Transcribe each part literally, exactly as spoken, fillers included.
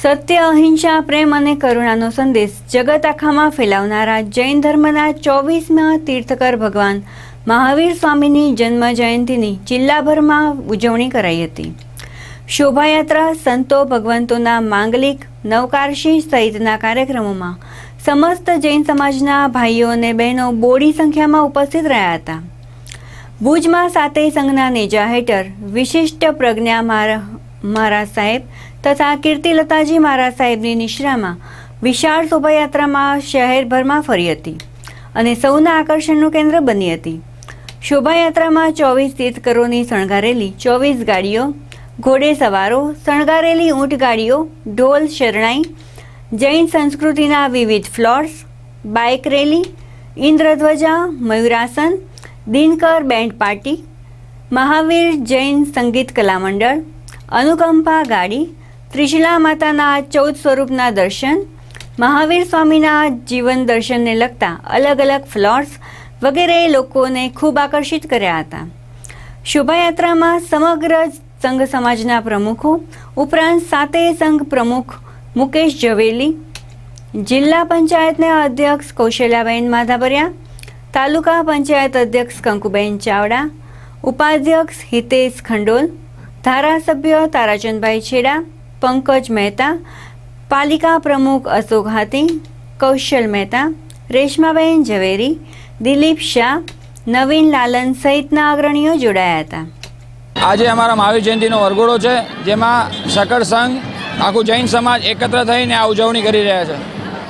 सत्य, अहिंसा, प्रेम और करुणानो संदेश जगत आखामां फैलावनारा जैन धर्मना चौवीसमा तीर्थकर भगवान महावीर स्वामीनी जन्म जयंतीनी जिल्लाभरमां उजवणी कराई हती। शोभायात्रा, संतो, भगवंतोना मांगलिक, नवकारशी सहितना कार्यक्रमोमां समस्त जैन समाजना भाईओ अने बहनों बोड़ी संख्यामां उपस्थित रह्या हता। भुजमां सातेय संघना नेजा हेठळ विशिष्ट प्रज्ञा महाराज साहेब तथा कीर्तिलताजी महाराज साहेबनी निश्रामां विशाळ शोभायात्रामां शहेरभरमां फरी हती अने सौना आकर्षणनुं केन्द्र बनी हती। शोभायात्रामां चौवीस तीर्थकरोनी शणगारेली चौवीस गाड़ीओ, घोड़ेसवारो, शणगारेली ऊंट गाड़ीओ, ढोल शरणाई, जैन संस्कृतिना विविध फ्लोर्स, बाइक रेली, इंद्रध्वजा, मयूरासन, दिनकर बेंड पार्टी, महावीर जैन संगीत कला मंडल, अनुकंपा गाड़ी, त्रिशिला माताना चौदह स्वरूपना दर्शन, महावीर स्वामीना जीवन दर्शन ने लगता अलग अलग फ्लोर्स वगैरह लोकोने खूब आकर्षित कर्या हता। शोभायात्रामां समग्र संघ समाजना प्रमुखों उपरांत सातेय संघ प्रमुख मुकेश झवेली, जिला पंचायतना अध्यक्ष कौशल्याबेन माधाभरिया, तालुका पंचायत अध्यक्ष कंकुबेन चावड़ा, उपाध्यक्ष हितेश खंडोल, धारासभ्य ताराचंदभाई छेड़ा, पंकज मेहता, पालिका प्रमुख अशोक हाथी, कौशल मेहता, रेशमाबेन झवेरी, दिलीप शाह, नवीन लालन सहितना अग्रणीओ जोड़ाया हता। आज अमरा महावीर जयंतीनो वरघोड़ो छे, जेमां सकल संघ आखू जैन समाज एकत्र थईने आ उजवणी करी रह्या छे।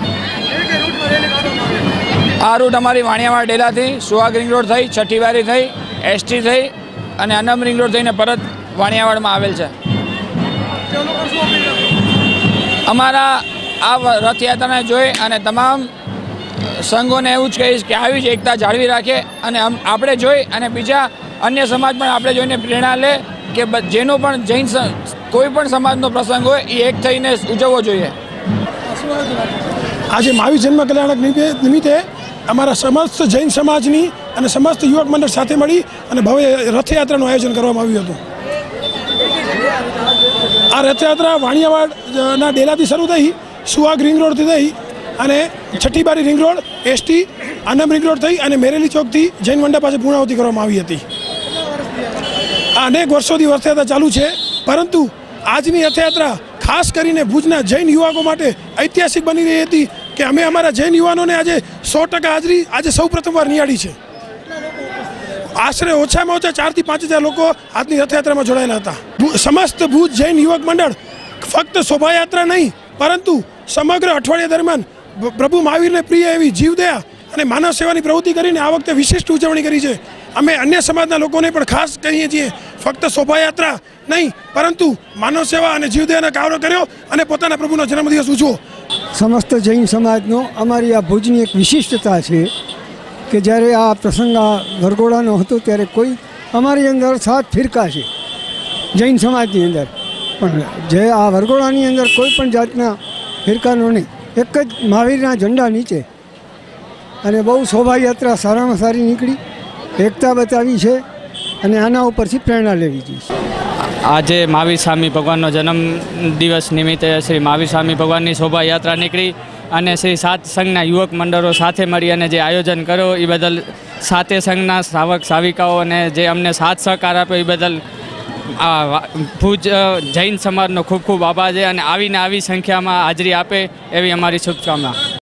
आ रूट अमारी वाणियावाड़ डेला थी सुहाग रिंग रोड थई, छठीवारी थई, एसटी थई अने अनम रिंग रोड थईने परत वाणियावाड़ में आवेल छे। अमारा आ रथयात्रा ने जोई अने तमाम संघों ने एवं ज कहीश कि आवी ज एकता जाळवी राखे अने आपणे जोई अने बीजा अन्य समाज पण आपणे जोईने प्रेरणा ले कि जेनो पण जैन कोई पण समाजनो प्रसंग होय ए एक थईने उजवવો જોઈએ। आज महावीर जन्म कल्याणक निमित्ते अमरा समस्त जैन समाजनी अने समस्त युवक मंडल साथे मळी अने भव्य रथयात्रानुं आयोजन करवामां आव्युं हतुं। आ रथयात्रा वाणियावाड़ना डेलाथी शरू थई, सुहाग रिंग रोड थी थई अने छठीबारी रिंग रोड, एसटी, आनम रिंग रोड थई अने मेरेली चौक थी जैन मंडप पासे पूर्णाहुति करवामां आवी हती। आ अनेक वर्षोथी रथयात्रा चालू छे, परंतु आजनी रथयात्रा खास करीने भुजना जैन युवको माटे ऐतिहासिक बनी रही हती कि अमे अमारा जैन युवानोने आज सौ टका हाजरी आज सौ प्रथमवार निहाળી છે। आश्रे ओछामां ओछा चार थी पांच हज़ार लोग आजनी रथयात्रा में जोड़ायेला हता। समस्त भुज जैन युवक मंडल फक्त शोभायात्रा नहीं परंतु समग्र अठवाडिया दरमियान प्रभु महावीर ने प्रिय एवी जीवदया अने मानव सेवानी प्रवृत्ति करीने आ वखते विशिष्ट उजवणी करी छे। अमे अन्य समाजना लोकोने पण खास कहीए छीए फक्त शोभायात्रा नहीं परंतु मानव सेवा अने जीवदयानो कार्य कर्यो अने पोताना प्रभुनो जन्मदिवस उजवो। समस्त जैन समाजनो अमारी आ भुजनी एक विशिष्टता है कि જ્યારે આ પ્રસંગ આ વરઘોડાનો હતો ત્યારે કોઈ અમારી અંદર સાત ફિરકા છે જૈન સમાજની અંદર, પણ જે આ વરઘોડાની અંદર કોઈ પણ જાતના ફિરકાનો નહીં, એક જ મહાવીરના ઝંડા નીચે અને બહુ શોભાયાત્રા સારામાં સારી નીકળી, એકતા બતાવી છે અને આના ઉપરથી પ્રેરણા લેવી જોઈએ। આજે महावीर स्वामी भगवानનો जन्म दिवस निमित्ते श्री महावीर स्वामी भगवानની शोभायात्रा નીકળી અને શ્રી સાત સંઘના યુવક મંડળો સાથે મળી અને જે આયોજન કર્યો એ બદલ સાતે સંઘના સાવક સાવિકાઓ અને જે અમને સાથ સહકાર આપ્યો એ બદલ આ ભુજ જૈન સમાજનો ખૂબ ખૂબ આભાર છે અને આવીને આવી સંખ્યામાં હાજરી આપે એવી અમારી શુભકામના।